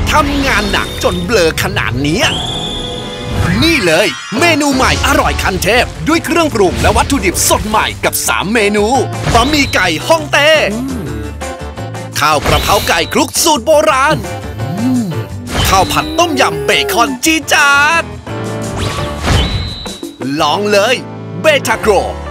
ทำงานหนักจนเบลอขนาดนี้นี่เลยเมนูใหม่อร่อยขั้นเทพด้วยเครื่องปรุงและวัตถุดิบสดใหม่กับ3เมนูบะหมี่ไก่ฮ่องเต้ข้าวกระเพราไก่คลุกสูตรโบราณข้าวผัดต้มยำเบคอนจี๊ดจ๊าดลองเลยเบทาโกร